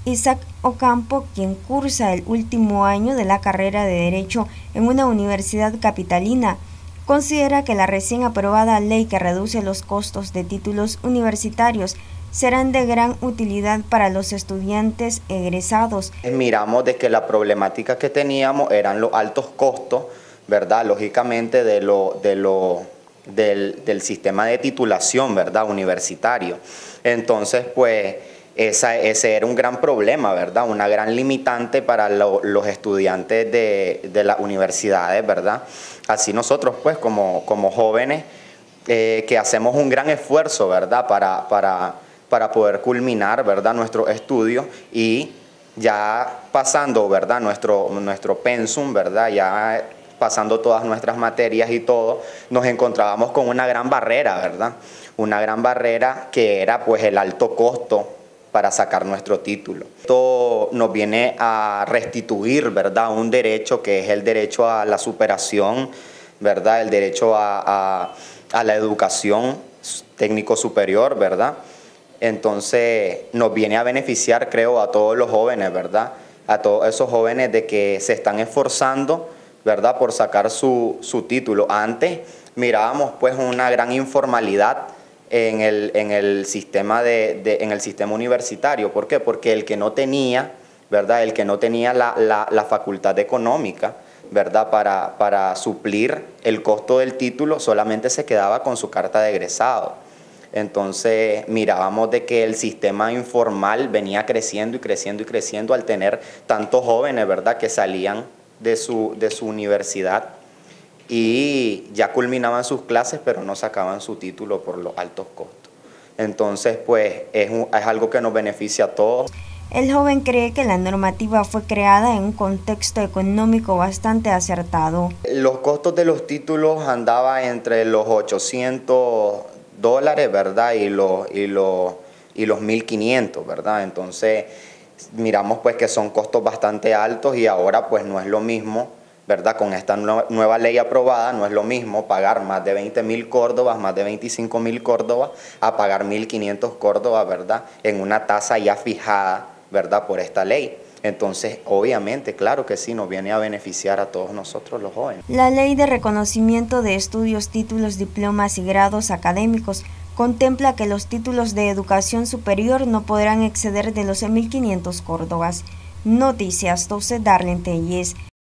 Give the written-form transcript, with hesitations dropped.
Isaac Ocampo, quien cursa el último año de la carrera de Derecho en una universidad capitalina, considera que la recién aprobada ley que reduce los costos de títulos universitarios serán de gran utilidad para los estudiantes egresados. Miramos de que la problemática que teníamos eran los altos costos, ¿verdad? Lógicamente del sistema de titulación, ¿verdad? Universitario. Entonces, pues, ese era un gran problema, ¿verdad? Una gran limitante para los estudiantes de las universidades, ¿verdad? Así nosotros, pues, como jóvenes, que hacemos un gran esfuerzo, ¿verdad? Para poder culminar, ¿verdad? Nuestros estudios y ya pasando, ¿verdad? Nuestro pensum, ¿verdad? Ya pasando todas nuestras materias y todo, nos encontrábamos con una gran barrera, ¿verdad? Una gran barrera que era, pues, el alto costo para sacar nuestro título. Esto nos viene a restituir, ¿verdad? Un derecho que es el derecho a la superación, ¿verdad? El derecho a la educación técnico superior, ¿verdad? Entonces nos viene a beneficiar, creo, a todos los jóvenes, ¿verdad? A todos esos jóvenes de que se están esforzando, ¿verdad? Por sacar su título. Antes mirábamos, pues, una gran informalidad en el sistema en el sistema universitario. ¿Por qué? Porque el que no tenía, ¿verdad? El que no tenía la facultad económica, ¿verdad? Para suplir el costo del título, solamente se quedaba con su carta de egresado. Entonces mirábamos de que el sistema informal venía creciendo y creciendo y creciendo al tener tantos jóvenes, ¿verdad? Que salían de su universidad y ya culminaban sus clases, pero no sacaban su título por los altos costos. Entonces, pues, es algo que nos beneficia a todos. El joven cree que la normativa fue creada en un contexto económico bastante acertado. Los costos de los títulos andaban entre los $800, ¿verdad? Y los 1.500, ¿verdad? Entonces, miramos, pues, que son costos bastante altos y ahora, pues, no es lo mismo, ¿verdad? Con esta nueva ley aprobada, no es lo mismo pagar más de 20.000 córdobas, más de 25.000 córdobas, a pagar 1.500 córdobas, ¿verdad? En una tasa ya fijada, ¿verdad? Por esta ley. Entonces, obviamente, claro que sí, nos viene a beneficiar a todos nosotros los jóvenes. La Ley de Reconocimiento de Estudios, Títulos, Diplomas y Grados Académicos contempla que los títulos de educación superior no podrán exceder de los 1.500 córdobas. Noticias 12, Darlene Telles.